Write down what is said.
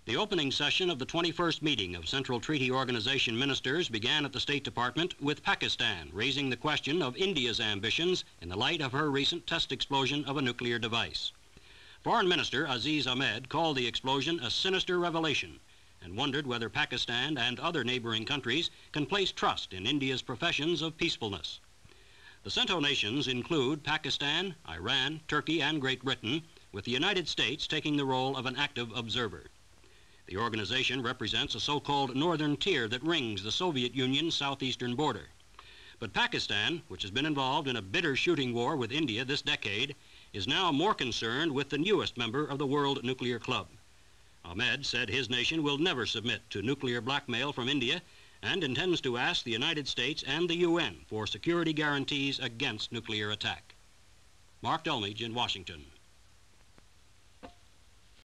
The opening session of the 21st meeting of Central Treaty Organization ministers began at the State Department with Pakistan raising the question of India's ambitions in the light of her recent test explosion of a nuclear device. Foreign Minister Aziz Ahmed called the explosion a sinister revelation and wondered whether Pakistan and other neighboring countries can place trust in India's professions of peacefulness. The CENTO nations include Pakistan, Iran, Turkey, and Great Britain, with the United States taking the role of an active observer. The organization represents a so-called northern tier that rings the Soviet Union's southeastern border. But Pakistan, which has been involved in a bitter shooting war with India this decade, is now more concerned with the newest member of the World Nuclear Club. Ahmed said his nation will never submit to nuclear blackmail from India and intends to ask the United States and the UN for security guarantees against nuclear attack. Mark Delmage in Washington.